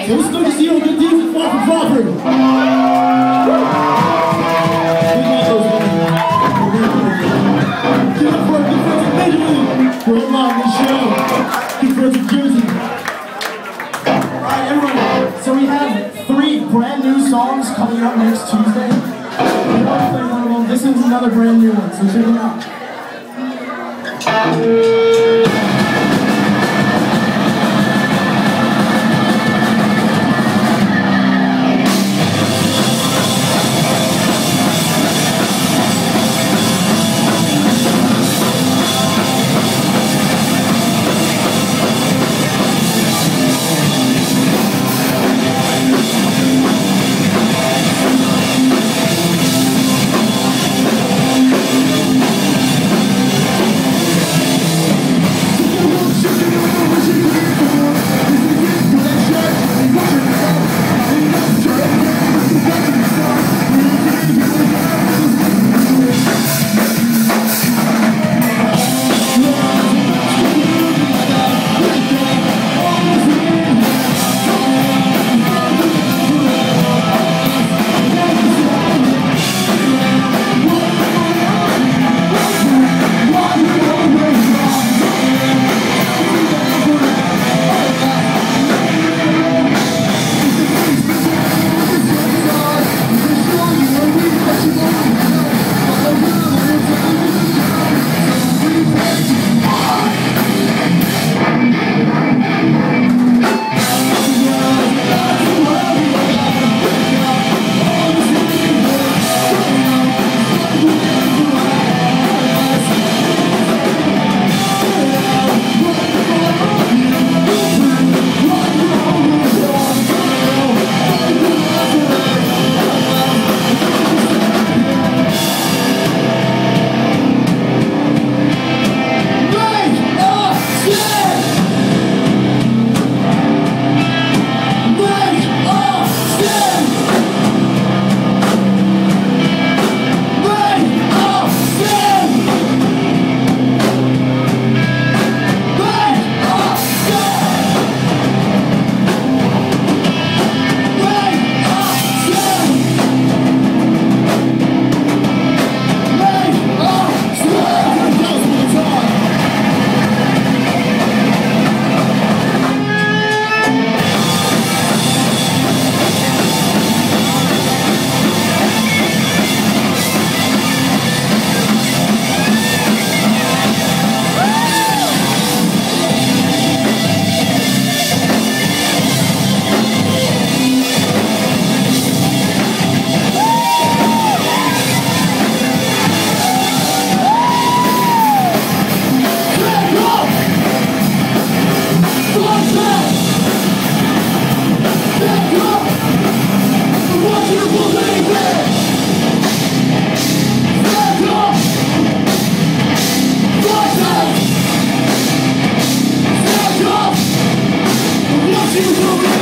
So let's go to see all good deeds and far from proper. Give it for our good friends of Benjamin. We're headlining the show. Good friends of Jersey. Alright, everyone. So we have 3 brand new songs coming out next Tuesday. We already played one of them. This is another brand new one, so check it out. What you